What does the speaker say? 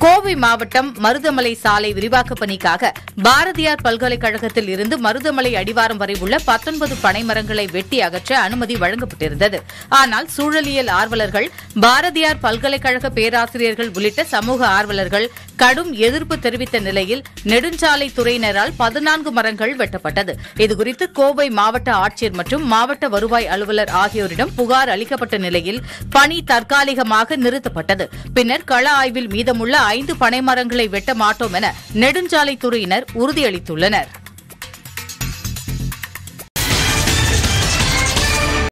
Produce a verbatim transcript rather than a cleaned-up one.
கோவை மாவட்டம் மருதமலை சாலை விரிவாக்கப் பணிக்காக பாரதியார் பல்கலைக்கழகத்தில் இருந்து மருதமலை அடிவாரம் வரை உள்ள பத்தொன்பது பனைமரங்களை வெட்டி அகற்ற அனுமதி வழங்கப்பட்டிருந்தது. ஆனால் சூழலியல் ஆர்வலர்கள், பாரதியார் பல்கலைக்கழக பேராசிரியர்கள் உள்ளிட்ட சமூக ஆர்வலர்கள் கடும் எதிர்ப்பு தெரிவித்த நிலையில் நெடுஞ்சாலைத்துறையினரால் பதினான்கு மரங்கள் வெட்டப்பட்டது. இதுகுறித்து கோவை மாவட்ட ஆட்சியர் மற்றும் மாவட்ட வருவாய் அலுவலர் ஆகியோரிடம் புகார் அளிக்கப்பட்ட நிலையில் பணி தற்காலிகமாக நிறுத்தப்பட்டது. பின்னர் கள ஆய்வில் மீதமுள்ள ஐந்து பனைமரங்களை வெட்ட மாட்டோம் என நெடுஞ்சாலைத்துறையினர் உறுதியளித்துள்ளனர்.